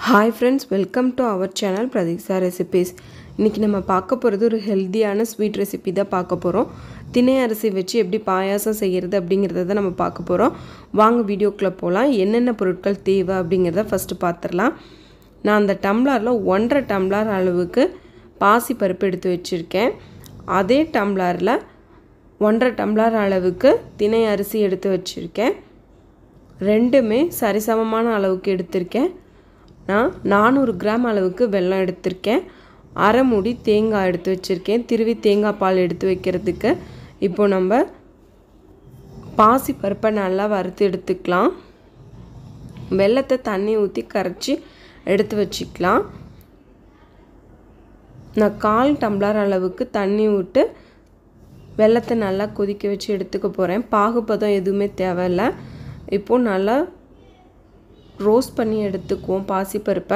Hi friends, welcome to our channel Pradiksa Recipes. இன்னைக்கு நம்ம பார்க்க போறது ஒரு ஹெல்தியான ஸ்வீட் ரெசிபி தான் பார்க்க போறோம். திணை அரிசி வச்சு எப்படி பாயாசம் செய்யிறது அப்படிங்கறத தான் நம்ம பார்க்க போறோம். வாங்க வீடியோக்குள்ள போலாம். என்னென்ன பொருட்கள் தேவை அப்படிங்கறத ஃபர்ஸ்ட் பாத்துறலாம். நான் அந்த டம்ளர்ல 1.5 டம்ளர் அளவுக்கு பாசி பருப்பு எடுத்து வச்சிருக்கேன். அதே டம்ளர்ல 1.5 டம்ளர் அளவுக்கு திணை அரிசி எடுத்து வச்சிருக்கேன். ரெண்டுமே சரிசமமான அளவுக்கு எடுத்துர்க்கேன். நான் 400 கிராம் அளவுக்கு வெல்லம் எடுத்துர்க்கேன். அரை மூடி தேங்காய் எடுத்து வச்சிருக்கேன். திருவி தேங்காய் பால் எடுத்து வைக்கிறதுக்கு. இப்போ நம்ம பாசி பருப்பை நல்லா வறுத்து எடுத்துக்கலாம். வெல்லத்தை தண்ணி ஊற்றி கரைச்சி எடுத்து வச்சுக்கலாம். நான் 1/4 டம்ளர் அளவுக்கு தண்ணி விட்டு வெல்லத்தை நல்லா கொதிக்க வச்சு எடுத்துக்க போகிறேன். பாகுபதம் எதுவுமே தேவையில்லை. இப்போது நல்லா ரோஸ்ட் பண்ணி எடுத்துக்குவோம் பாசி பருப்பை.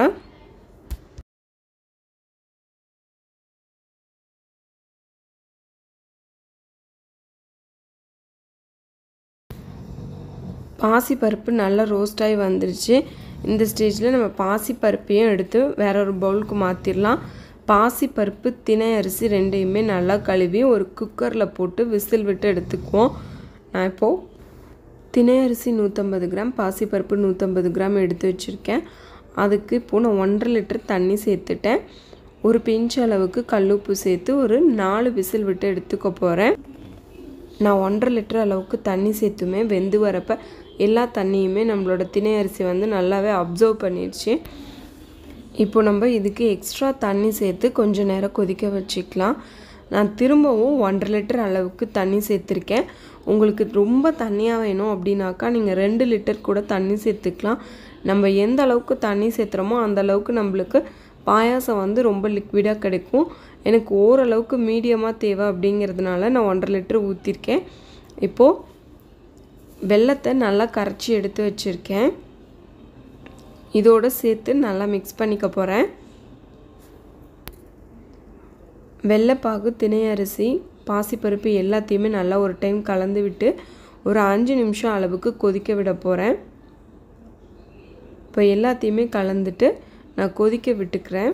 பாசி பருப்பு நல்லா ரோஸ்ட் ஆகி வந்துருச்சு. இந்த ஸ்டேஜில் நம்ம பாசி பருப்பையும் எடுத்து வேற ஒரு பவுலுக்கு மாற்றிடலாம். பாசி பருப்பு திணை அரிசி ரெண்டையுமே நல்லா கழுவி ஒரு குக்கரில் போட்டு விசில் விட்டு எடுத்துக்குவோம். நான் இப்போது திணை அரிசி 150 கிராம் பாசிப்பருப்பு 150 கிராம் எடுத்து வச்சுருக்கேன். அதுக்கு இப்போது நான் 1.5 லிட்டர் தண்ணி சேர்த்துட்டேன். ஒரு பிஞ்ச் அளவுக்கு கல்லுப்பு சேர்த்து ஒரு 4 விசில் விட்டு எடுத்துக்க போகிறேன். நான் 1.5 லிட்டர் அளவுக்கு தண்ணி சேர்த்துமே வெந்து வரப்போ எல்லா தண்ணியுமே நம்மளோட திணை அரிசி வந்து நல்லாவே அப்சர்வ் பண்ணிடுச்சு. இப்போ நம்ம இதுக்கு எக்ஸ்ட்ரா தண்ணி சேர்த்து கொஞ்சம் நேரம் கொதிக்க வச்சுக்கலாம். நான் திரும்பவும் 1.5 லிட்டர் அளவுக்கு தண்ணி சேர்த்துருக்கேன். உங்களுக்கு ரொம்ப தண்ணியாக வேணும் அப்படின்னாக்கா நீங்கள் 2 லிட்டர் கூட தண்ணி சேர்த்துக்கலாம். நம்ம எந்த அளவுக்கு தண்ணி சேர்த்துறோமோ அந்த அளவுக்கு நம்மளுக்கு பாயாசம் வந்து ரொம்ப லிக்விடாக கிடைக்கும். எனக்கு ஓரளவுக்கு மீடியமாக தேவை அப்படிங்கிறதுனால நான் 1.5 லிட்டர் ஊற்றிருக்கேன். இப்போது வெல்லத்தை நல்லா கரைச்சி எடுத்து வச்சுருக்கேன். இதோடு சேர்த்து நல்லா மிக்ஸ் பண்ணிக்க போகிறேன். வெள்ளைப்பாகு திணை அரிசி பாசிப்பருப்பு எல்லாத்தையுமே நல்லா ஒரு டைம் கலந்து விட்டு ஒரு 5 நிமிஷம் அளவுக்கு கொதிக்க விட போகிறேன். இப்போ எல்லாத்தையுமே கலந்துட்டு நான் கொதிக்க விட்டுக்கிறேன்.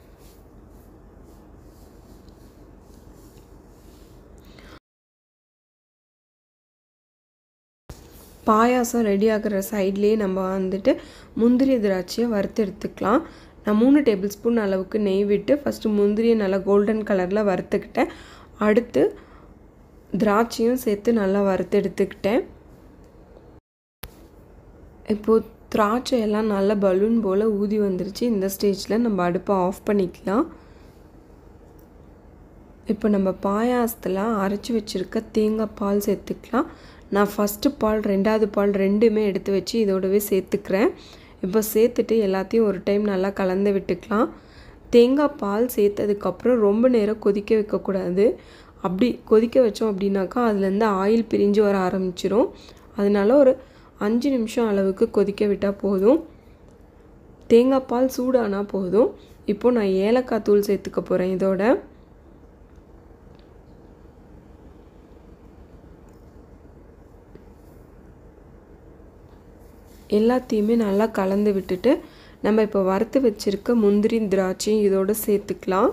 பாயாசம் ரெடி ஆகிற சைட்லேயே நம்ம வந்துட்டு முந்திரி திராட்சையை வறுத்து எடுத்துக்கலாம். நான் 3 டேபிள் ஸ்பூன் அளவுக்கு நெய் விட்டு ஃபஸ்ட்டு முந்திரியை நல்லா கோல்டன் கலரில் வறுத்துக்கிட்டேன். அடுத்து திராட்சையும் சேர்த்து நல்லா வறுத்து எடுத்துக்கிட்டேன். இப்போது திராட்சையெல்லாம் நல்லா பலூன் போல் ஊதி வந்துருச்சு. இந்த ஸ்டேஜில் நம்ம அடுப்பை ஆஃப் பண்ணிக்கலாம். இப்போ நம்ம பாயாசத்தில் அரைச்சி வச்சுருக்க தேங்காய் பால் சேர்த்துக்கலாம். நான் ஃபஸ்ட்டு பால் 2வது பால் ரெண்டுமே எடுத்து வச்சு இதோடவே சேர்த்துக்கிறேன். இப்போ சேர்த்துட்டு எல்லாத்தையும் ஒரு டைம் நல்லா கலந்து விட்டுக்கலாம். தேங்காய் பால் சேர்த்ததுக்கப்புறம் ரொம்ப நேரம் கொதிக்க வைக்கக்கூடாது. அப்படி கொதிக்க வச்சோம் அப்படின்னாக்கா அதுலேருந்து ஆயில் பிரிஞ்சு வர ஆரம்பிச்சிடும். அதனால ஒரு 5 நிமிஷம் அளவுக்கு கொதிக்க விட்டால் போதும். தேங்காய் பால் சூடானால் போதும். இப்போது நான் ஏலக்காய் தூள் சேர்த்துக்க போகிறேன். இதோட எல்லாத்தையுமே நல்லா கலந்து விட்டுட்டு நம்ம இப்போ வறுத்து வச்சுருக்க முந்திரி திராட்சையும் இதோடு சேர்த்துக்கலாம்.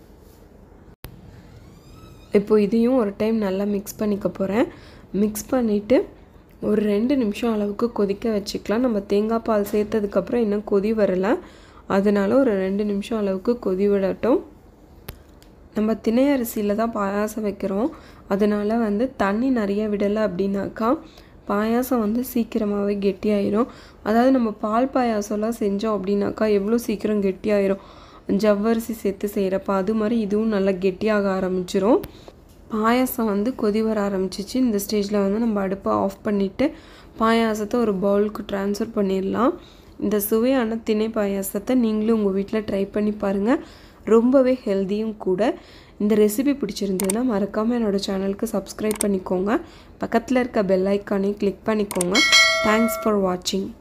இப்போ இதையும் ஒரு டைம் நல்லா மிக்ஸ் பண்ணிக்க போகிறேன். மிக்ஸ் பண்ணிவிட்டு ஒரு 2 நிமிஷம் அளவுக்கு கொதிக்க வச்சுக்கலாம். நம்ம தேங்காய் பால் சேர்த்ததுக்கப்புறம் இன்னும் கொதி வரலை. அதனால ஒரு 2 நிமிஷம் அளவுக்கு கொதி விடட்டும். நம்ம திணை அரிசியில் தான் பாயாசம் வைக்கிறோம். அதனால் வந்து தண்ணி நிறைய விடலை அப்படின்னாக்கா பாயாசம் வந்து சீக்கிரமாகவே கெட்டியாயிரும். அதாவது நம்ம பால் பாயாசம்லாம் செஞ்சோம் அப்படின்னாக்கா எவ்வளோ சீக்கிரம் கெட்டியாயிரும். ஜவ்வரிசி சேர்த்து செய்கிறப்ப அது மாதிரி இதுவும் நல்லா கெட்டியாக ஆரம்பிச்சிரும். பாயாசம் வந்து கொதி வர ஆரம்பிச்சிச்சு. இந்த ஸ்டேஜில் வந்து நம்ம அடுப்பை ஆஃப் பண்ணிவிட்டு பாயாசத்தை ஒரு பவுலுக்கு ட்ரான்ஸ்ஃபர் பண்ணிடலாம். இந்த சுவையான திணை பாயாசத்தை நீங்களும் உங்கள் வீட்டில் ட்ரை பண்ணி பாருங்கள். ரொம்பவே ஹெல்த்தியும் கூட. இந்த ரெசிபி பிடிச்சிருந்ததுன்னா மறக்காமல் என்னோடய சேனலுக்கு சப்ஸ்கிரைப் பண்ணிக்கோங்க. பக்கத்தில் இருக்க பெல் ஐக்கானையும் கிளிக் பண்ணிக்கோங்க. தேங்க்ஸ் ஃபார் வாட்சிங்.